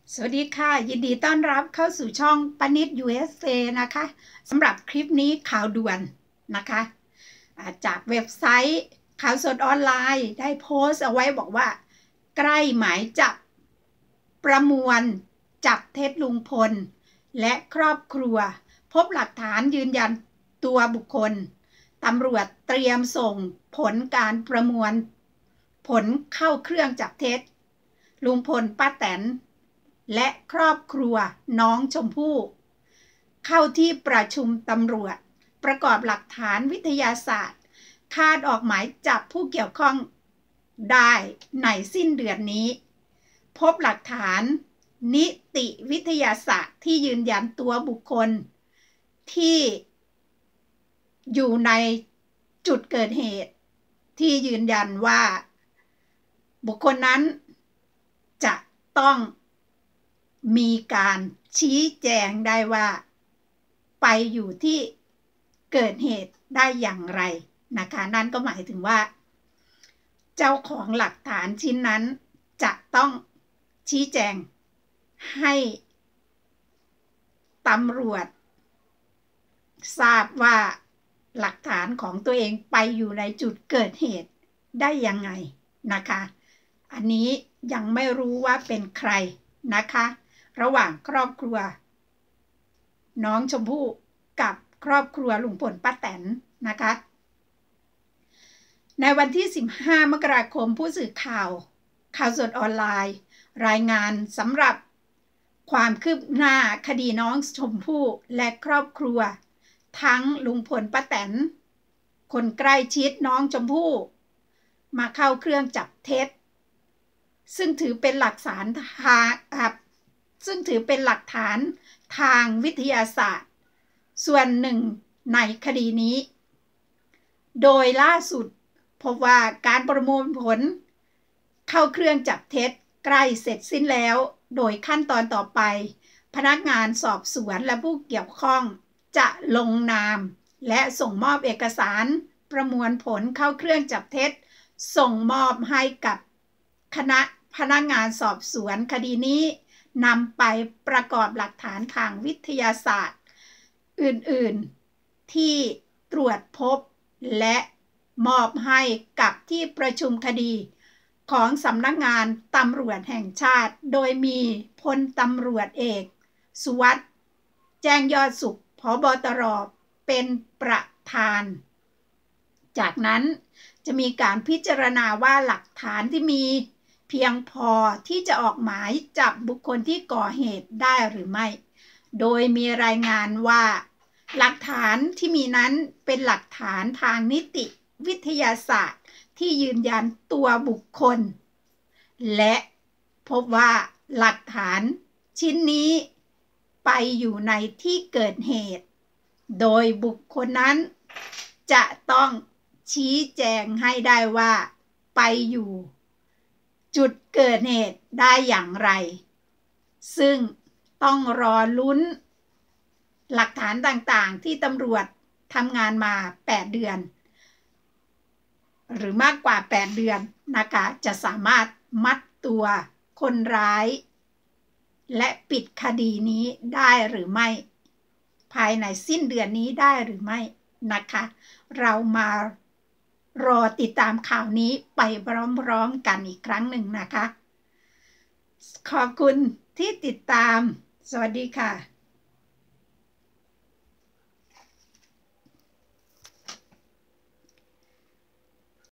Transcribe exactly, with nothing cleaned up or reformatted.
สวัสดีค่ะยินดีต้อนรับเข้าสู่ช่องปนิด ยู เอส เอ นะคะสำหรับคลิปนี้ข่าวด่วนนะคะจากเว็บไซต์ข่าวสดออนไลน์ได้โพสต์เอาไว้บอกว่าใกล้หมายจับประมวลจับเท็จลุงพลและครอบครัวพบหลักฐานยืนยันตัวบุคคลตำรวจเตรียมส่งผลการประมวลผลเข้าเครื่องจับเท็จลุงพลป้าแตนและครอบครัวน้องชมพู่เข้าที่ประชุมตำรวจประกอบหลักฐานวิทยาศาสตร์คาดออกหมายจับผู้เกี่ยวข้องได้ในสิ้นเดือนนี้พบหลักฐานนิติวิทยาศาสตร์ที่ยืนยันตัวบุคคลที่อยู่ในจุดเกิดเหตุที่ยืนยันว่าบุคคลนั้นจะต้องมีการชี้แจงได้ว่าไปอยู่ที่เกิดเหตุได้อย่างไรนะคะนั่นก็หมายถึงว่าเจ้าของหลักฐานชิ้นนั้นจะต้องชี้แจงให้ตำรวจทราบว่าหลักฐานของตัวเองไปอยู่ในจุดเกิดเหตุได้ยังไงนะคะอันนี้ยังไม่รู้ว่าเป็นใครนะคะระหว่างครอบครัวน้องชมพู่กับครอบครัวลุงพลป้าแตนนะคะในวันที่สิบห้ามกราคมผู้สื่อข่าวข่าวสดออนไลน์รายงานสำหรับความคืบหน้าคดีน้องชมพู่และครอบครัวทั้งลุงพลป้าแตนคนใกล้ชิดน้องชมพู่มาเข้าเครื่องจับเท็จซึ่งถือเป็นหลักฐานทางซึ่งถือเป็นหลักฐานทางวิทยาศาสตร์ส่วนหนึ่งในคดีนี้โดยล่าสุดพบว่าการประมวลผลเข้าเครื่องจับเท็จใกล้เสร็จสิ้นแล้วโดยขั้นตอนต่อไปพนักงานสอบสวนและผู้เกี่ยวข้องจะลงนามและส่งมอบเอกสารประมวลผลเข้าเครื่องจับเท็จส่งมอบให้กับคณะพนักงานสอบสวนคดีนี้นำไปประกอบหลักฐานทางวิทยาศาสตร์อื่นๆที่ตรวจพบและมอบให้กับที่ประชุมคดีของสำนักงานตำรวจแห่งชาติโดยมีพลตำรวจเอกสุวัสด์แจ้งยอดสุขผบตรเป็นประธานจากนั้นจะมีการพิจารณาว่าหลักฐานที่มีเพียงพอที่จะออกหมายจับบุคคลที่ก่อเหตุได้หรือไม่โดยมีรายงานว่าหลักฐานที่มีนั้นเป็นหลักฐานทางนิติวิทยาศาสตร์ที่ยืนยันตัวบุคคลและพบว่าหลักฐานชิ้นนี้ไปอยู่ในที่เกิดเหตุโดยบุคคลนั้นจะต้องชี้แจงให้ได้ว่าไปอยู่จุดเกิดเหตุได้อย่างไรซึ่งต้องรอลุ้นหลักฐานต่างๆที่ตำรวจทำงานมาแปดเดือนหรือมากกว่าแปดเดือนนะคะจะสามารถมัดตัวคนร้ายและปิดคดีนี้ได้หรือไม่ภายในสิ้นเดือนนี้ได้หรือไม่นะคะเรามารอติดตามข่าวนี้ไปพร้อมๆกันอีกครั้งหนึ่งนะคะขอบคุณที่ติดตามสวัสดีค่ะ